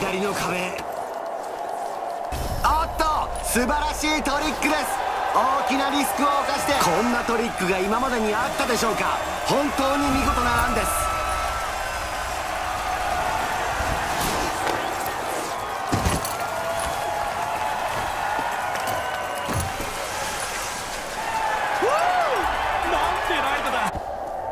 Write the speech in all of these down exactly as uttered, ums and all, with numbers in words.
左の壁。おっと、素晴らしいトリックです。大きなリスクを冒して、こんなトリックが今までにあったでしょうか。本当に見事なランです。 なんてライトだ。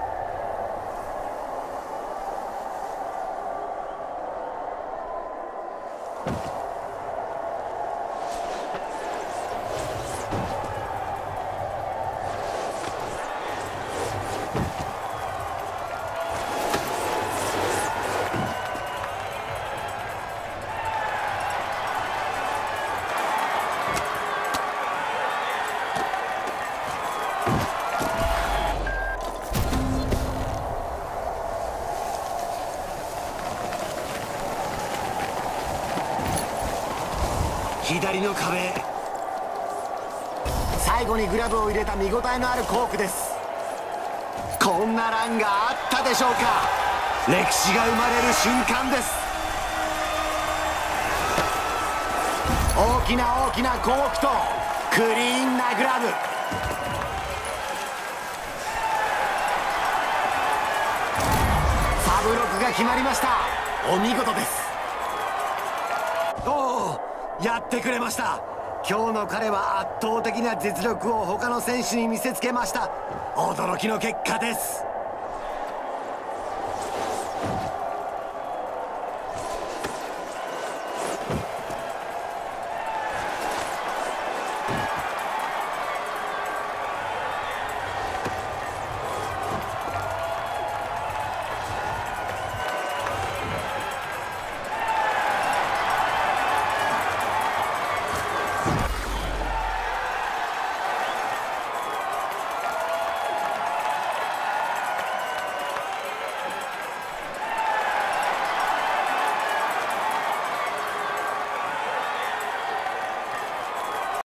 左の壁。最後にグラブを入れた見応えのあるコークです。こんなランがあったでしょうか。歴史が生まれる瞬間です。大きな大きなコークとクリーンなグラブ。サブロックが決まりました。お見事です。おお、やってくれました。今日の彼は圧倒的な実力を他の選手に見せつけました。驚きの結果です。